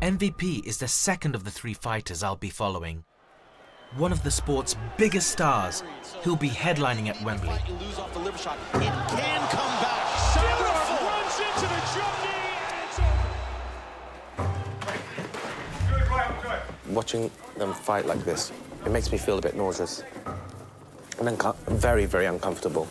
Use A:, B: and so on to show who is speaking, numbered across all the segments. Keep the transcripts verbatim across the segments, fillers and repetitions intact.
A: M V P is the second of the three fighters I'll be following. One of the sport's biggest stars, who'll be headlining at Wembley.
B: It can come back. Beautiful. Runs into the jump knee and it's over.
C: Watching them fight like this, it makes me feel a bit nauseous and very, very uncomfortable.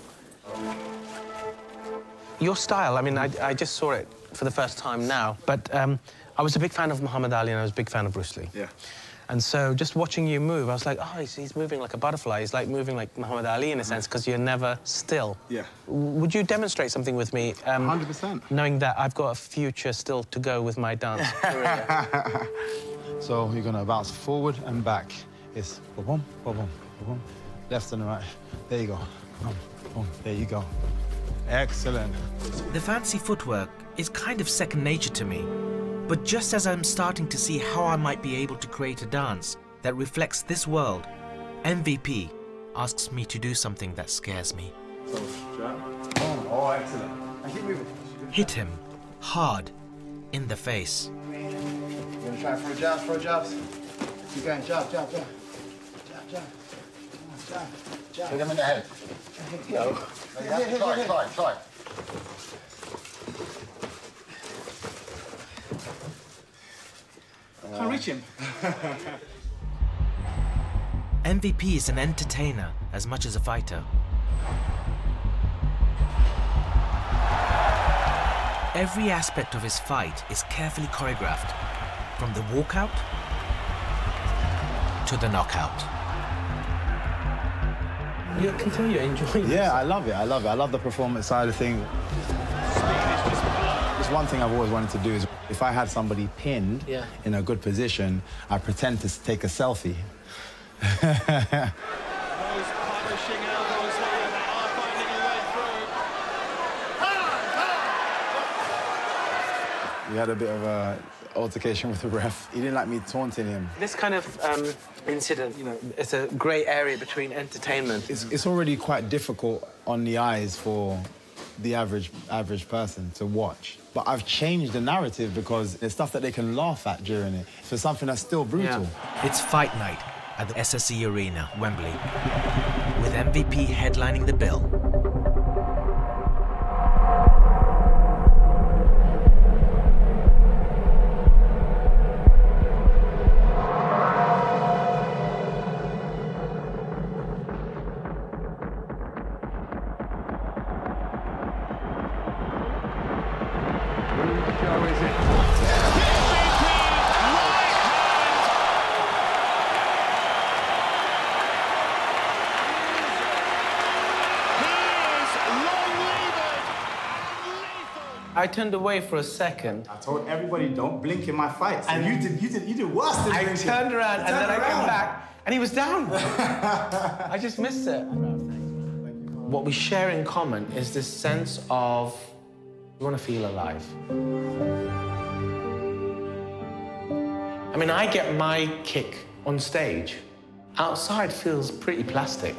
C: Your style, I mean, I, I just saw it for the first time now, but um, I was a big fan of Muhammad Ali and I was a big fan of Bruce Lee.
D: Yeah.
C: And so just watching you move, I was like, oh, he's, he's moving like a butterfly. He's like moving like Muhammad Ali in a sense, because you're never still.
D: Yeah.
C: Would you demonstrate something with me? Um,
D: one hundred percent.
C: Knowing that I've got a future still to go with my dance career.
D: So you're gonna bounce forward and back. It's boom, boom, boom, boom, left and right. There you go. Boom, boom. There you go. Excellent.
A: The fancy footwork is kind of second nature to me. But just as I'm starting to see how I might be able to create a dance that reflects this world, M V P asks me to do something that scares me.
D: Oh, excellent. And keep moving.
A: Hit him hard in the face.
D: You wanna try for a jab, for a jabs? Keep going, jab, jab, jab. Jab, jab. Jab, jab. Hit him in the head. No. Try, try, try. Can't reach him.
A: M V P is an entertainer as much as a fighter. Every aspect of his fight is carefully choreographed, from the walkout to the knockout.
C: You can tell you're enjoying
D: Yeah, I love it. I love it. I love the performance side of things. It's one thing I've always wanted to do is if I had somebody pinned
C: yeah.
D: in a good position, I pretend to take a selfie.
B: Those punishing elbows there that are finding a way through.
D: We had a bit of a altercation with the ref. He didn't like me taunting him.
C: This kind of um, incident, you know, it's a grey area between entertainment.
D: It's, it's already quite difficult on the eyes for the average average person to watch. But I've changed the narrative because there's stuff that they can laugh at during it for something that's still brutal.
C: Yeah.
A: It's fight night at the S S E Arena, Wembley, with M V P headlining the bill.
C: I turned away for a second.
D: I told everybody don't blink in my fights. And you did you did you did worse than
C: I
D: blinking.
C: turned around
D: You
C: and
D: turned
C: then I
D: around.
C: came back and he was down. I just missed it. What we share in common is this sense of we want to feel alive. I mean, I get my kick on stage. Outside feels pretty plastic.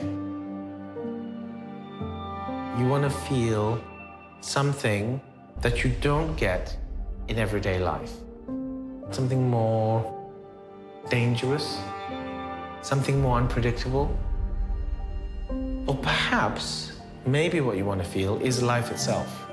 C: You want to feel something that you don't get in everyday life. Something more dangerous, something more unpredictable. Or perhaps, maybe what you want to feel is life itself.